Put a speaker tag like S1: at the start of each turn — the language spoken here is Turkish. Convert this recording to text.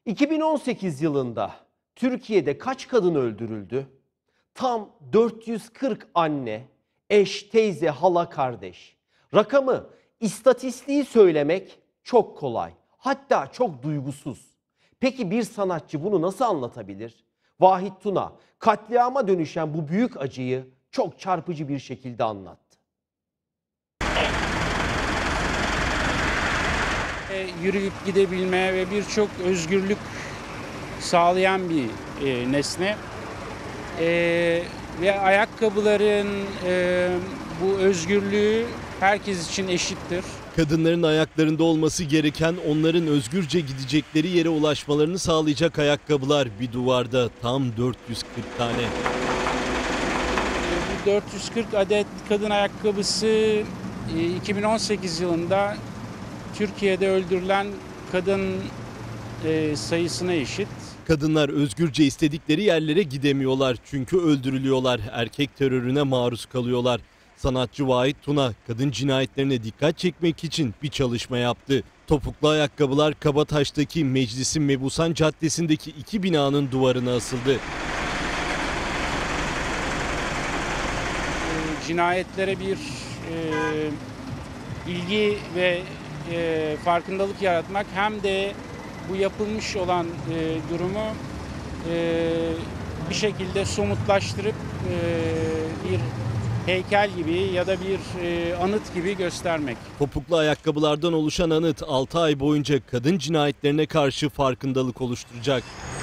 S1: 2018 yılında Türkiye'de kaç kadın öldürüldü? Tam 440 anne, eş, teyze, hala, kardeş. Rakamı, istatistiği söylemek çok kolay. Hatta çok duygusuz. Peki bir sanatçı bunu nasıl anlatabilir? Vahit Tuna, katliama dönüşen bu büyük acıyı çok çarpıcı bir şekilde anlattı.
S2: Yürüyüp gidebilme ve birçok özgürlük sağlayan bir nesne. Ve ayakkabıların bu özgürlüğü herkes için eşittir.
S3: Kadınların ayaklarında olması gereken, onların özgürce gidecekleri yere ulaşmalarını sağlayacak ayakkabılar bir duvarda tam 440 tane.
S2: Bu 440 adet kadın ayakkabısı 2018 yılında Türkiye'de öldürülen kadın sayısına eşit.
S3: Kadınlar özgürce istedikleri yerlere gidemiyorlar çünkü öldürülüyorlar, erkek terörüne maruz kalıyorlar. Sanatçı Vahit Tuna kadın cinayetlerine dikkat çekmek için bir çalışma yaptı. Topuklu ayakkabılar Kabataş'taki Meclis-i Mebusan Caddesi'ndeki iki binanın duvarına asıldı.
S2: Cinayetlere bir ilgi ve farkındalık yaratmak hem de bu yapılmış olan durumu bir şekilde somutlaştırıp bir heykel gibi ya da bir anıt gibi göstermek.
S3: Topuklu ayakkabılardan oluşan anıt 6 ay boyunca kadın cinayetlerine karşı farkındalık oluşturacak.